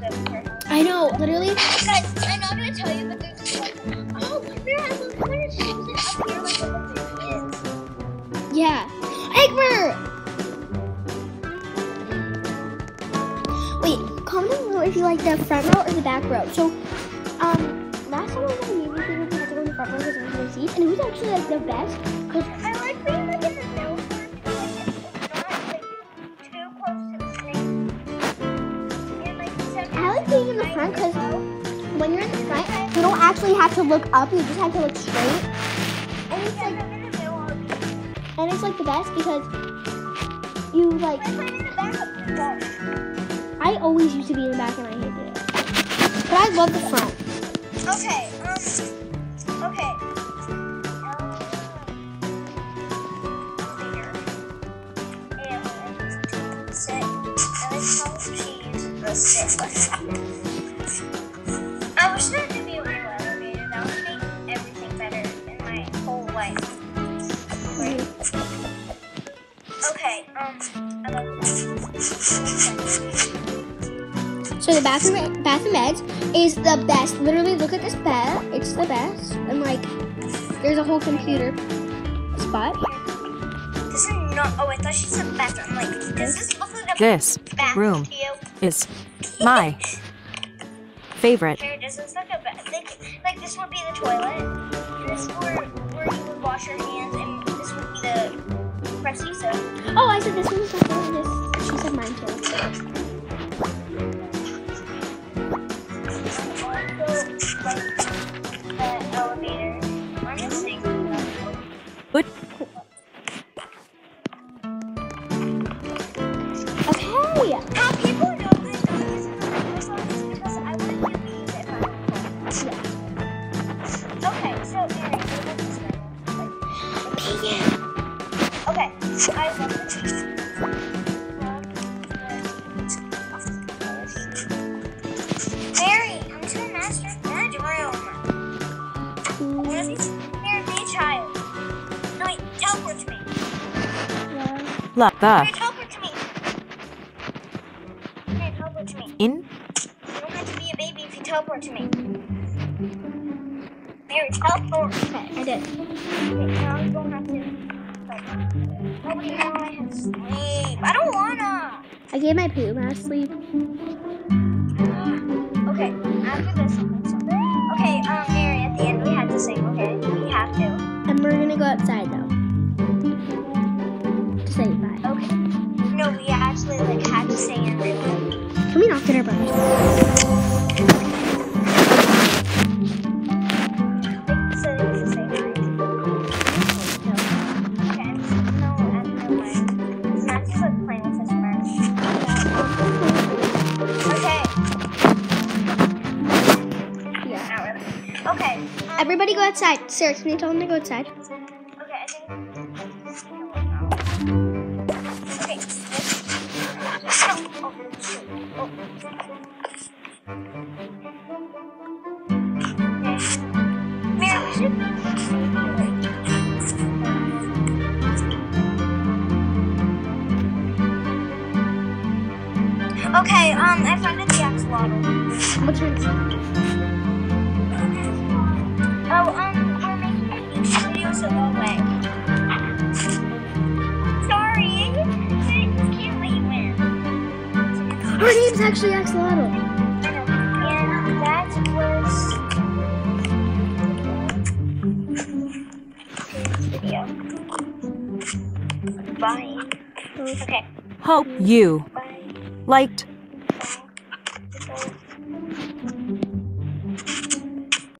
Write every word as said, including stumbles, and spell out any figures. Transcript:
I know, literally. Guys, I'm not gonna tell you, but there's just like, oh, Mira, I love how it shows it up here like what the movie is. Yeah. Egbert! Wait, comment down below if you like the front row or the back row. So, um, last time I was at a movie theater, we had to go in the front row because there was no seats, and it was actually like the best. Cause I like being like in the middle one, because it's not like too close to the screen. And like I like being in the front because when you're in the front, you don't actually have to look up, you just have to look straight. And it's like, and it's like the best because you like, I always used to be in the back and I hated it. But I love the front. Okay, um, okay. Elevator. And sit. And it's called cheese. The sit. I wish there could be a real elevator. That would make everything better in my whole life. Right? Okay, um, I love that. So the bathroom bathroom beds is the best. Literally, look at this bed. It's the best. And like, there's a whole computer spot. This is not. Oh, I thought she said bathroom. Like, does this look like a This bathroom room to you? is my favorite. Here, does this look a ba- like, like this would be the toilet. And this is where where you would wash your hands, and this would be the pressy soap. Oh, I said this one was my favorite. This, she said mine too. Also, like the elevator. I'm just saying. But Okay. How people know that I'm using the first one is because I wouldn't do these if I were cold. Yeah. Okay, so Mary, what about this one? Yeah. Okay, I love this. Mary, I'm to a master bedroom. What is this? Mary, be a child. No, wait, teleport to me. la the Mary, teleport to me. Mary, teleport to me. in You don't have to be a baby if you teleport to me. Mary, teleport. Okay, I did. Wait, now you don't have to. Nobody know I have sleep. I don't wanna. I gave my poop mask sleep. Okay, after this, I'll put something. Okay, um, Mary, at the end we had to sing, okay? We have to. And we're gonna go outside though. To say bye. Okay. No, we actually, like, had to sing in real life. Can we not get our brothers? Like, so they can say bye. Okay, I'm just, no, I'm no way. It's not just, like, playing with his friends. Okay. Yeah. Not really. Okay. Um, Everybody go outside. Sarah, can you tell them to go outside? Okay, I think. Okay. Oh, shoot. Oh. Mary, we should. Okay, um, I found the axolotl. What's your Oh, um, we're making a YouTube video, so go away. Sorry, I can't let you in. Her name's actually Axolotl. And that was this video. Bye. Okay. hope you Bye. liked